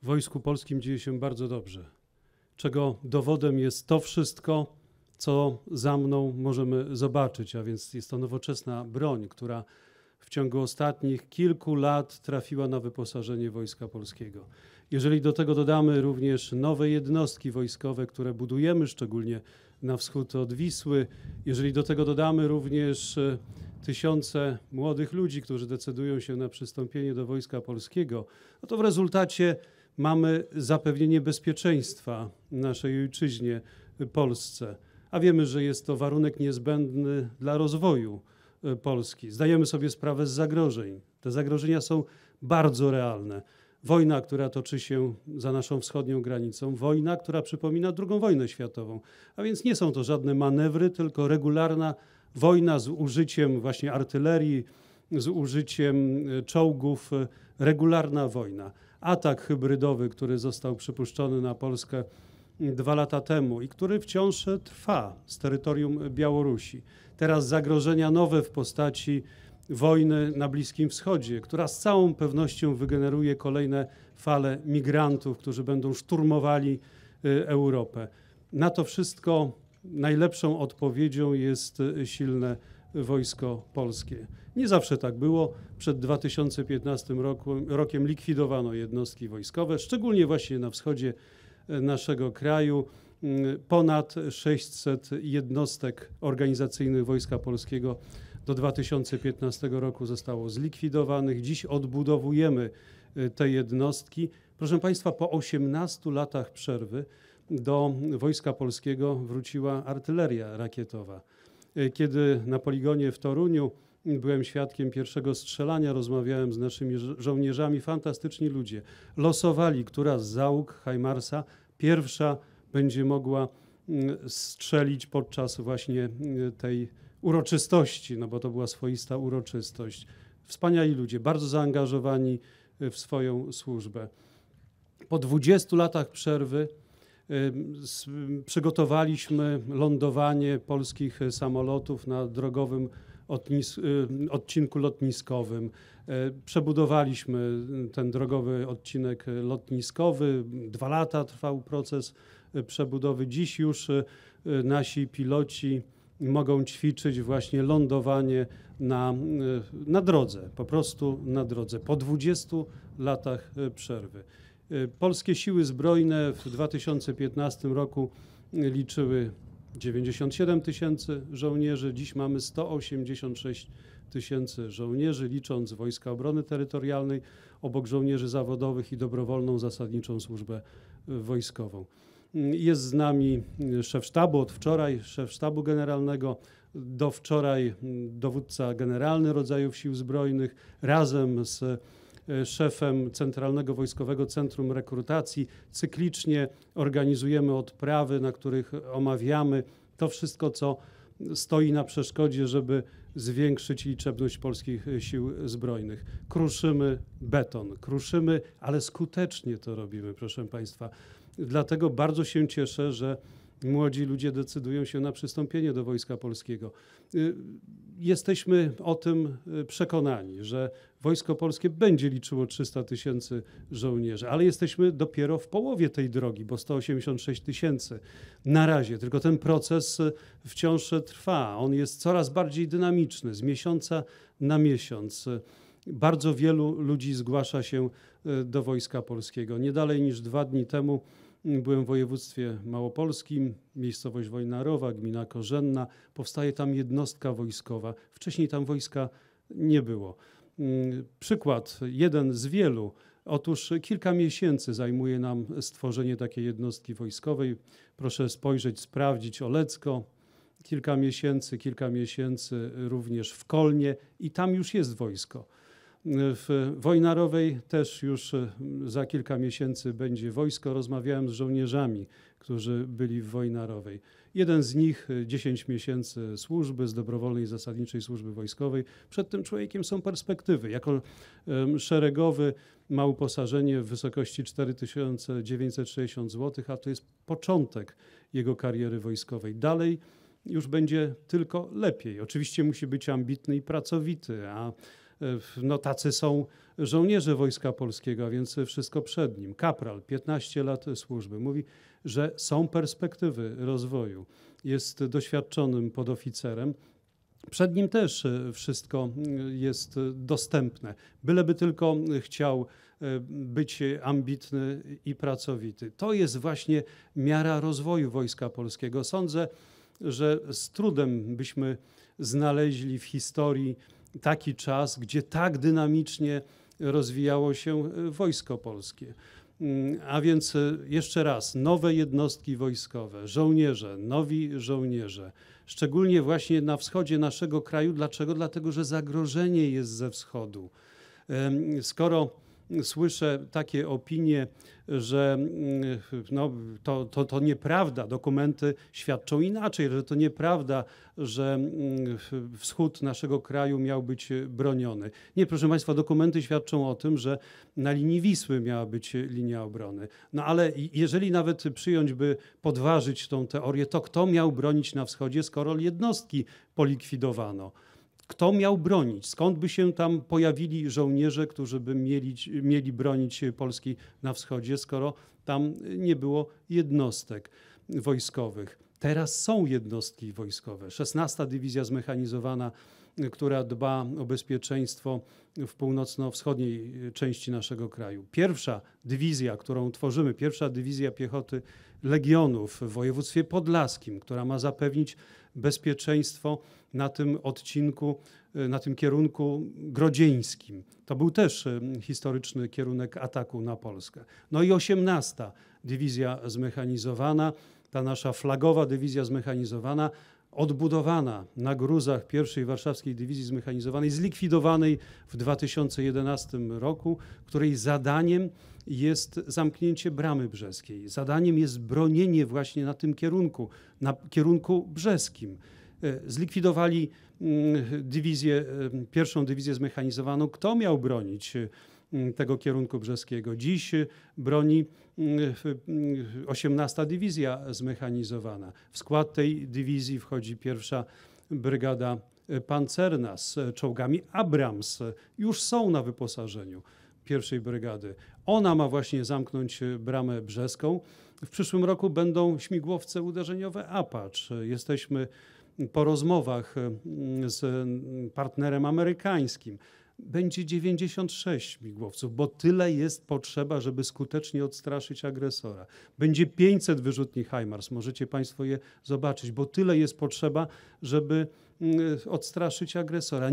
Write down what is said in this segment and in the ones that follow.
w Wojsku Polskim dzieje się bardzo dobrze, czego dowodem jest to wszystko, co za mną możemy zobaczyć, a więc jest to nowoczesna broń, która w ciągu ostatnich kilku lat trafiła na wyposażenie Wojska Polskiego. Jeżeli do tego dodamy również nowe jednostki wojskowe, które budujemy, szczególnie na wschód od Wisły, jeżeli do tego dodamy również tysiące młodych ludzi, którzy decydują się na przystąpienie do Wojska Polskiego, no to w rezultacie mamy zapewnienie bezpieczeństwa naszej ojczyźnie Polsce. A wiemy, że jest to warunek niezbędny dla rozwoju Polski. Zdajemy sobie sprawę z zagrożeń. Te zagrożenia są bardzo realne. Wojna, która toczy się za naszą wschodnią granicą, wojna, która przypomina II wojnę światową. A więc nie są to żadne manewry, tylko regularna wojna z użyciem właśnie artylerii, z użyciem czołgów, regularna wojna. Atak hybrydowy, który został przypuszczony na Polskę 2 lata temu i który wciąż trwa z terytorium Białorusi. Teraz zagrożenia nowe w postaci wojny na Bliskim Wschodzie, która z całą pewnością wygeneruje kolejne fale migrantów, którzy będą szturmowali Europę. Na to wszystko najlepszą odpowiedzią jest silne Wojsko Polskie. Nie zawsze tak było. Przed 2015 rokiem likwidowano jednostki wojskowe, szczególnie właśnie na wschodzie naszego kraju. Ponad 600 jednostek organizacyjnych Wojska Polskiego do 2015 roku zostało zlikwidowanych. Dziś odbudowujemy te jednostki. Proszę Państwa, po 18 latach przerwy do Wojska Polskiego wróciła artyleria rakietowa. Kiedy na poligonie w Toruniu byłem świadkiem pierwszego strzelania, rozmawiałem z naszymi żołnierzami, fantastyczni ludzie. Losowali, która z załóg HIMARS-a pierwsza będzie mogła strzelić podczas właśnie tej uroczystości, no bo to była swoista uroczystość. Wspaniali ludzie, bardzo zaangażowani w swoją służbę. Po 20 latach przerwy przygotowaliśmy lądowanie polskich samolotów na drogowym odcinku lotniskowym. Przebudowaliśmy ten drogowy odcinek lotniskowy. 2 lata trwał proces przebudowy. Dziś już nasi piloci mogą ćwiczyć właśnie lądowanie na drodze, po prostu na drodze, po 20 latach przerwy. Polskie siły zbrojne w 2015 roku liczyły 97 tysięcy żołnierzy, dziś mamy 186 tysięcy żołnierzy, licząc Wojska Obrony Terytorialnej, obok żołnierzy zawodowych i dobrowolną zasadniczą służbę wojskową. Jest z nami szef sztabu, od wczoraj szef sztabu generalnego, do wczoraj dowódca generalny rodzajów sił zbrojnych, razem z szefem Centralnego Wojskowego Centrum Rekrutacji. Cyklicznie organizujemy odprawy, na których omawiamy to wszystko, co stoi na przeszkodzie, żeby zwiększyć liczebność polskich sił zbrojnych. Kruszymy beton, kruszymy, ale skutecznie to robimy, proszę Państwa. Dlatego bardzo się cieszę, że młodzi ludzie decydują się na przystąpienie do Wojska Polskiego. Jesteśmy o tym przekonani, że Wojsko Polskie będzie liczyło 300 tysięcy żołnierzy, ale jesteśmy dopiero w połowie tej drogi, bo 186 tysięcy na razie. Tylko ten proces wciąż trwa. On jest coraz bardziej dynamiczny, z miesiąca na miesiąc. Bardzo wielu ludzi zgłasza się do Wojska Polskiego. Nie dalej niż 2 dni temu byłem w województwie małopolskim, miejscowość Wojnarowa, gmina Korzenna. Powstaje tam jednostka wojskowa. Wcześniej tam wojska nie było. Przykład, jeden z wielu. Otóż kilka miesięcy zajmuje nam stworzenie takiej jednostki wojskowej. Proszę spojrzeć, sprawdzić Olecko. Kilka miesięcy również w Kolnie i tam już jest wojsko. W Wojnarowej też już za kilka miesięcy będzie wojsko. Rozmawiałem z żołnierzami, którzy byli w Wojnarowej. Jeden z nich 10 miesięcy służby z dobrowolnej zasadniczej służby wojskowej. Przed tym człowiekiem są perspektywy. Jako szeregowy ma uposażenie w wysokości 4960 zł, a to jest początek jego kariery wojskowej. Dalej już będzie tylko lepiej. Oczywiście musi być ambitny i pracowity, a No tacy są żołnierze Wojska Polskiego, a więc wszystko przed nim. Kapral, 15 lat służby. Mówi, że są perspektywy rozwoju. Jest doświadczonym podoficerem. Przed nim też wszystko jest dostępne. Byleby tylko chciał być ambitny i pracowity. To jest właśnie miara rozwoju Wojska Polskiego. Sądzę, że z trudem byśmy znaleźli w historii taki czas, gdzie tak dynamicznie rozwijało się Wojsko Polskie. A więc jeszcze raz, nowe jednostki wojskowe, żołnierze, nowi żołnierze, szczególnie właśnie na wschodzie naszego kraju. Dlaczego? Dlatego, że zagrożenie jest ze wschodu. Skoro słyszę takie opinie, że no, to nieprawda, dokumenty świadczą inaczej, że to nieprawda, że wschód naszego kraju miał być broniony. Nie, proszę Państwa, dokumenty świadczą o tym, że na linii Wisły miała być linia obrony. No ale jeżeli nawet przyjąć by podważyć tą teorię, to kto miał bronić na wschodzie, skoro jednostki polikwidowano? Kto miał bronić? Skąd by się tam pojawili żołnierze, którzy by mieli bronić Polski na wschodzie, skoro tam nie było jednostek wojskowych? Teraz są jednostki wojskowe. 16. Dywizja Zmechanizowana, która dba o bezpieczeństwo w północno-wschodniej części naszego kraju. Pierwsza dywizja, którą tworzymy, pierwsza dywizja piechoty Legionów w województwie podlaskim, która ma zapewnić bezpieczeństwo na tym odcinku, na tym kierunku grodzieńskim. To był też historyczny kierunek ataku na Polskę. No i 18. Dywizja Zmechanizowana, ta nasza flagowa dywizja zmechanizowana, odbudowana na gruzach pierwszej Warszawskiej Dywizji Zmechanizowanej, zlikwidowanej w 2011 roku, której zadaniem jest zamknięcie Bramy Brzeskiej. Zadaniem jest bronienie właśnie na tym kierunku, na kierunku brzeskim. Zlikwidowali pierwszą dywizję zmechanizowaną. Kto miał bronić tego kierunku brzeskiego? Dziś broni 18. Dywizja Zmechanizowana. W skład tej dywizji wchodzi pierwsza brygada pancerna z czołgami Abrams. Już są na wyposażeniu pierwszej brygady. Ona ma właśnie zamknąć Bramę Brzeską. W przyszłym roku będą śmigłowce uderzeniowe Apache. Jesteśmy po rozmowach z partnerem amerykańskim. Będzie 96 śmigłowców, bo tyle jest potrzeba, żeby skutecznie odstraszyć agresora. Będzie 500 wyrzutni HIMARS, możecie Państwo je zobaczyć, bo tyle jest potrzeba, żeby odstraszyć agresora.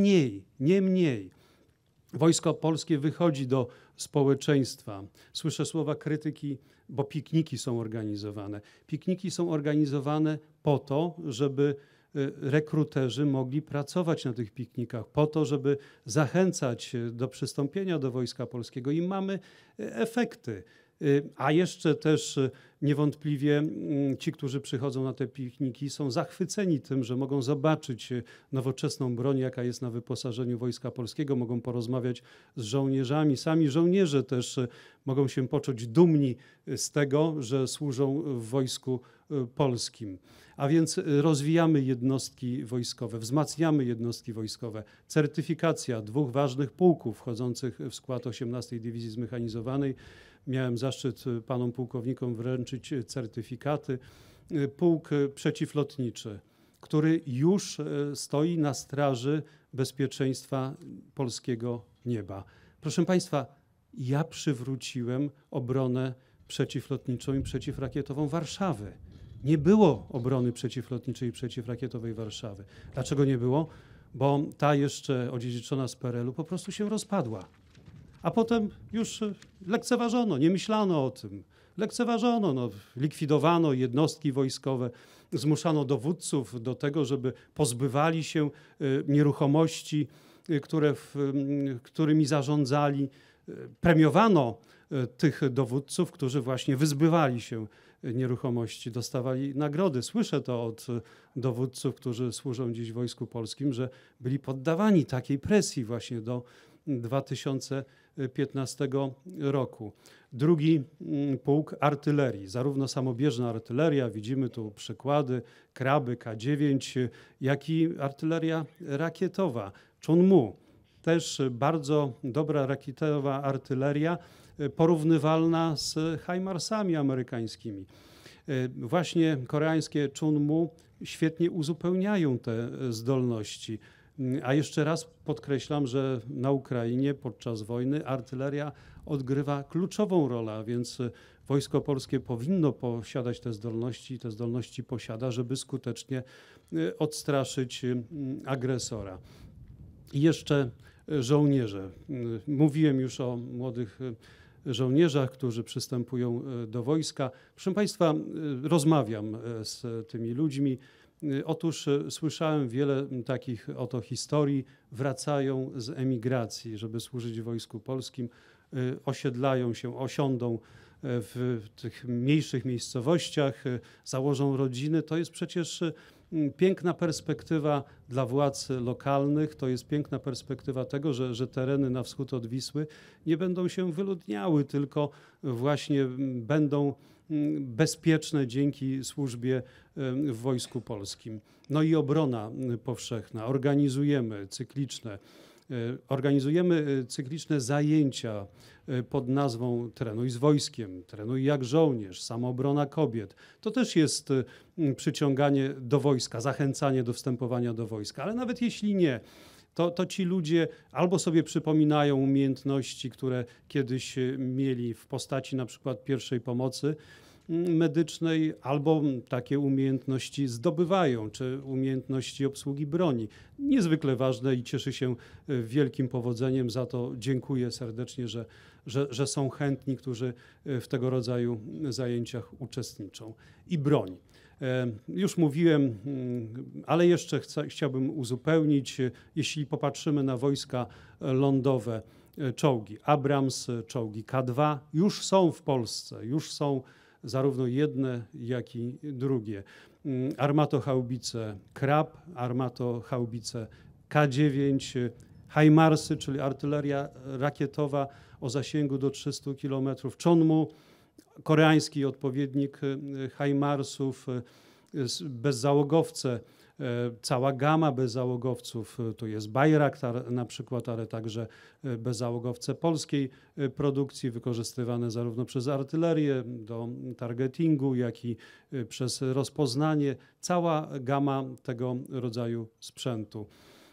Nie mniej. Wojsko Polskie wychodzi do społeczeństwa. Słyszę słowa krytyki, bo pikniki są organizowane. Pikniki są organizowane po to, żeby rekruterzy mogli pracować na tych piknikach, po to, żeby zachęcać do przystąpienia do Wojska Polskiego i mamy efekty. A jeszcze też niewątpliwie ci, którzy przychodzą na te pikniki, są zachwyceni tym, że mogą zobaczyć nowoczesną broń, jaka jest na wyposażeniu Wojska Polskiego, mogą porozmawiać z żołnierzami. Sami żołnierze też mogą się poczuć dumni z tego, że służą w Wojsku Polskim. A więc rozwijamy jednostki wojskowe, wzmacniamy jednostki wojskowe. Certyfikacja 2 ważnych pułków wchodzących w skład 18. Dywizji Zmechanizowanej. Miałem zaszczyt panom pułkownikom wręczyć certyfikaty. Pułk przeciwlotniczy, który już stoi na straży bezpieczeństwa polskiego nieba. Proszę Państwa, ja przywróciłem obronę przeciwlotniczą i przeciwrakietową Warszawy. Nie było obrony przeciwlotniczej i przeciwrakietowej Warszawy. Dlaczego nie było? Bo ta jeszcze odziedziczona z PRL-u po prostu się rozpadła. A potem już lekceważono, nie myślano o tym. Lekceważono, likwidowano jednostki wojskowe, zmuszano dowódców do tego, żeby pozbywali się nieruchomości, którymi zarządzali. Premiowano tych dowódców, którzy właśnie wyzbywali się nieruchomości, dostawali nagrody. Słyszę to od dowódców, którzy służą dziś w Wojsku Polskim, że byli poddawani takiej presji właśnie do 2015 roku. Drugi pułk artylerii, zarówno samobieżna artyleria, widzimy tu przykłady, Kraby K9, jak i artyleria rakietowa, Chunmu. też bardzo dobra rakietowa artyleria, porównywalna z HIMARS-ami amerykańskimi. Właśnie koreańskie Chunmu świetnie uzupełniają te zdolności. A jeszcze raz podkreślam, że na Ukrainie podczas wojny artyleria odgrywa kluczową rolę, a więc Wojsko Polskie powinno posiadać te zdolności posiada, żeby skutecznie odstraszyć agresora. I jeszcze żołnierze. Mówiłem już o młodych żołnierzach, którzy przystępują do wojska. Proszę Państwa, rozmawiam z tymi ludźmi. Otóż słyszałem wiele takich oto historii. Wracają z emigracji, żeby służyć w Wojsku Polskim. Osiedlają się, osiądą w tych mniejszych miejscowościach, założą rodziny. To jest przecież piękna perspektywa dla władz lokalnych, to jest piękna perspektywa tego, że tereny na wschód od Wisły nie będą się wyludniały, tylko właśnie będą bezpieczne dzięki służbie w Wojsku Polskim. No i obrona powszechna. Organizujemy cykliczne zajęcia pod nazwą Trenuj z wojskiem, trenuj jak żołnierz, samoobrona kobiet. To też jest przyciąganie do wojska, zachęcanie do wstępowania do wojska, ale nawet jeśli nie, to ci ludzie albo sobie przypominają umiejętności, które kiedyś mieli w postaci na przykład pierwszej pomocy medycznej, albo takie umiejętności zdobywają, czy umiejętności obsługi broni. Niezwykle ważne i cieszy się wielkim powodzeniem. Za to dziękuję serdecznie, że są chętni, którzy w tego rodzaju zajęciach uczestniczą. I broń. Już mówiłem, ale jeszcze chciałbym uzupełnić, jeśli popatrzymy na wojska lądowe, czołgi Abrams, czołgi K2 już są w Polsce, już są zarówno jedne, jak i drugie. Armatochaubice Krab, armatochaubice K9, HIMARS-y, czyli artyleria rakietowa o zasięgu do 300 km, Chonmu, koreański odpowiednik HIMARS-ów, bezzałogowce, cała gama bezzałogowców, to jest Bayraktar na przykład, ale także bezzałogowce polskiej produkcji, wykorzystywane zarówno przez artylerię do targetingu, jak i przez rozpoznanie. Cała gama tego rodzaju sprzętu.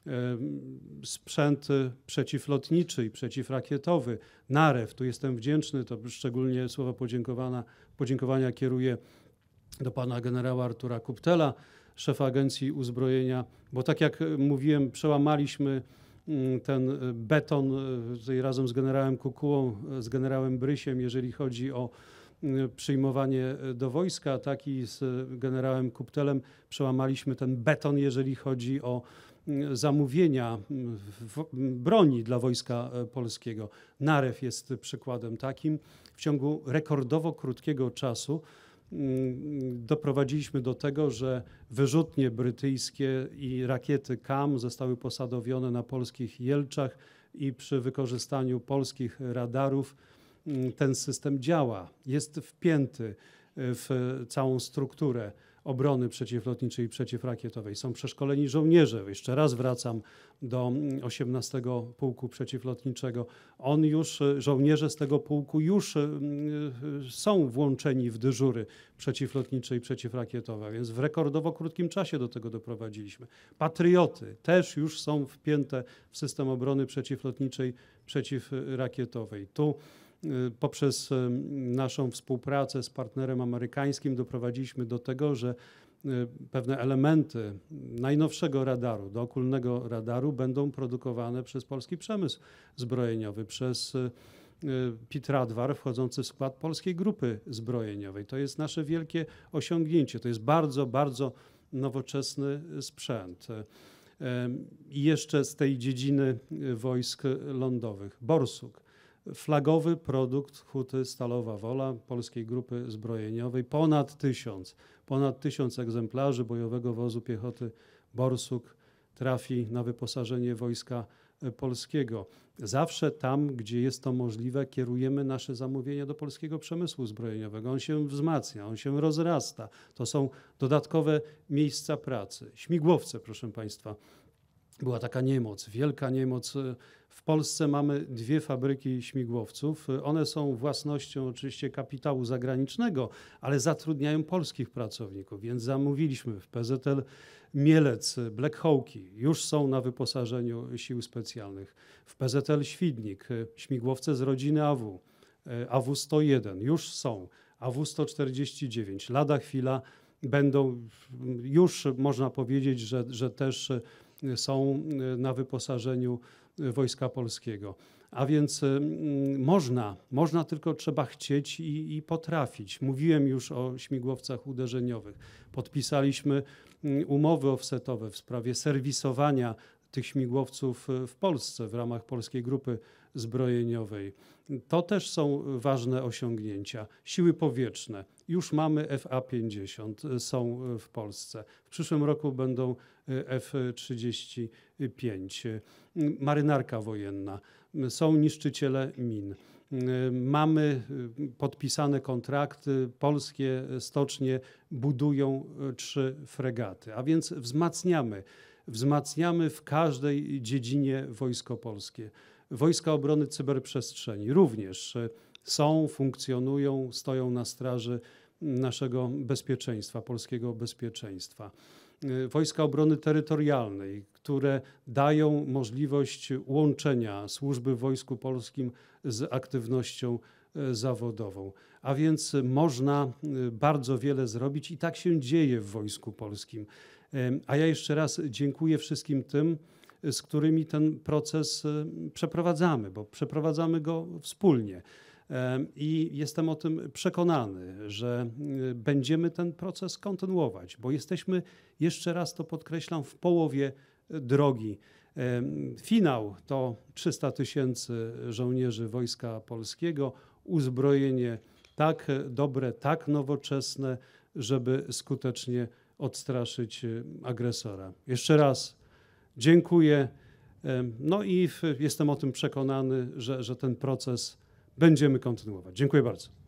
Sprzęt przeciwlotniczy i przeciwrakietowy, NAREW, tu jestem wdzięczny, to szczególnie słowa podziękowania kieruję do pana generała Artura Kuptela, szefa Agencji Uzbrojenia, bo tak jak mówiłem, przełamaliśmy ten beton tutaj razem z generałem Kukułą, z generałem Brysiem, jeżeli chodzi o przyjmowanie do wojska, tak i z generałem Kuptelem przełamaliśmy ten beton, jeżeli chodzi o zamówienia broni dla Wojska Polskiego. NAREW jest przykładem takim. W ciągu rekordowo krótkiego czasu doprowadziliśmy do tego, że wyrzutnie brytyjskie i rakiety KAM zostały posadowione na polskich Jelczach i przy wykorzystaniu polskich radarów ten system działa, jest wpięty w całą strukturę obrony przeciwlotniczej i przeciwrakietowej. Są przeszkoleni żołnierze. Jeszcze raz wracam do 18 Pułku Przeciwlotniczego. Żołnierze z tego pułku już są włączeni w dyżury przeciwlotnicze i przeciwrakietowe, więc w rekordowo krótkim czasie do tego doprowadziliśmy. Patrioty też już są wpięte w system obrony przeciwlotniczej, przeciwrakietowej. Tu poprzez naszą współpracę z partnerem amerykańskim doprowadziliśmy do tego, że pewne elementy najnowszego radaru, dookulnego radaru będą produkowane przez polski przemysł zbrojeniowy, przez PIT Radwar wchodzący w skład Polskiej Grupy Zbrojeniowej. To jest nasze wielkie osiągnięcie. To jest bardzo, bardzo nowoczesny sprzęt. I jeszcze z tej dziedziny wojsk lądowych. Borsuk. Flagowy produkt Huty Stalowa Wola Polskiej Grupy Zbrojeniowej. Ponad 1000 egzemplarzy bojowego wozu piechoty Borsuk trafi na wyposażenie Wojska Polskiego. Zawsze tam, gdzie jest to możliwe, kierujemy nasze zamówienia do polskiego przemysłu zbrojeniowego. On się wzmacnia, on się rozrasta. To są dodatkowe miejsca pracy. Śmigłowce, proszę Państwa. była taka niemoc, wielka niemoc. W Polsce mamy 2 fabryki śmigłowców. One są własnością oczywiście kapitału zagranicznego, ale zatrudniają polskich pracowników, więc zamówiliśmy w PZL Mielec Black Hawki, już są na wyposażeniu sił specjalnych. W PZL Świdnik śmigłowce z rodziny AW, AW101 już są, AW149 lada chwila będą, już można powiedzieć, że też są na wyposażeniu Wojska Polskiego. A więc można, tylko trzeba chcieć i potrafić. Mówiłem już o śmigłowcach uderzeniowych. Podpisaliśmy umowy offsetowe w sprawie serwisowania tych śmigłowców w Polsce w ramach Polskiej Grupy Zbrojeniowej. To też są ważne osiągnięcia. Siły powietrzne. Już mamy FA-50, są w Polsce. W przyszłym roku będą F-35. Marynarka wojenna. Są niszczyciele min. Mamy podpisane kontrakty, polskie stocznie budują 3 fregaty, a więc wzmacniamy w każdej dziedzinie Wojsko Polskie. Wojska Obrony Cyberprzestrzeni również są, funkcjonują, stoją na straży naszego bezpieczeństwa, polskiego bezpieczeństwa. Wojska Obrony Terytorialnej, które dają możliwość łączenia służby w Wojsku Polskim z aktywnością zawodową. A więc można bardzo wiele zrobić i tak się dzieje w Wojsku Polskim. A ja jeszcze raz dziękuję wszystkim tym, z którymi ten proces przeprowadzamy, bo przeprowadzamy go wspólnie. I jestem o tym przekonany, że będziemy ten proces kontynuować, bo jesteśmy, jeszcze raz to podkreślam, w połowie drogi. Finał to 300 000 żołnierzy Wojska Polskiego, uzbrojenie tak dobre, tak nowoczesne, żeby skutecznie odstraszyć agresora. Jeszcze raz dziękuję. No i jestem o tym przekonany, że ten proces będziemy kontynuować. Dziękuję bardzo.